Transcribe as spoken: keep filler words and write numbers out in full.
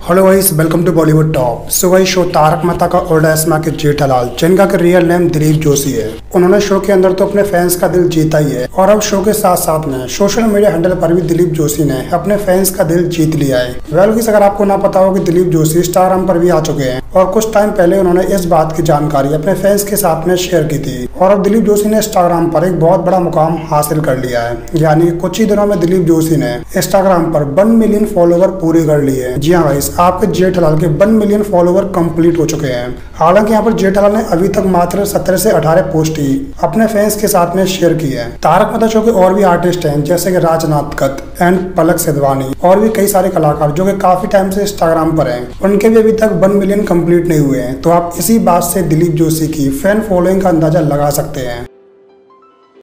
Hello guys, welcome to Bollywood top. So guys, show Tarak Mehta Ka Ulta चश्मा के जेठालाल, जिनका के रियल नेम दिलीप जोशी है, उन्होंने शो के अंदर तो अपने फैंस का दिल जीता ही है और अब शो के साथ साथ में सोशल मीडिया हैंडल पर भी दिलीप जोशी ने अपने फैंस का दिल जीत लिया है। वेल गाइस, अगर आपको ना पता हो कि दिलीप जोशी इंस्टाग्राम पर भी आ चुके हैं और कुछ टाइम पहले उन्होंने इस बात की जानकारी अपने फैंस के साथ में शेयर की थी और अब दिलीप जोशी ने इंस्टाग्राम पर एक बहुत बड़ा मुकाम हासिल कर लिया है। यानी कुछ ही दिनों में दिलीप जोशी ने इंस्टाग्राम पर वन मिलियन फॉलोवर पूरे कर लिए। जी हाँ गाइस, आपके जेठालाल के वन मिलियन फॉलोवर कंप्लीट हो चुके हैं। हालांकि यहाँ पर जेठालाल ने अभी तक मात्र सत्रह से अठारह पोस्ट ही अपने फैंस के साथ में शेयर की है। तारक मेहता शो के और भी आर्टिस्ट हैं जैसे कि राजनाथ कत एंड पलक सिधवानी और भी कई सारे कलाकार जो कि काफी टाइम से इंस्टाग्राम पर हैं, उनके भी अभी तक वन मिलियन कंप्लीट नहीं हुए हैं। तो आप इसी बात से दिलीप जोशी की फैन फॉलोइंग का अंदाजा लगा सकते हैं।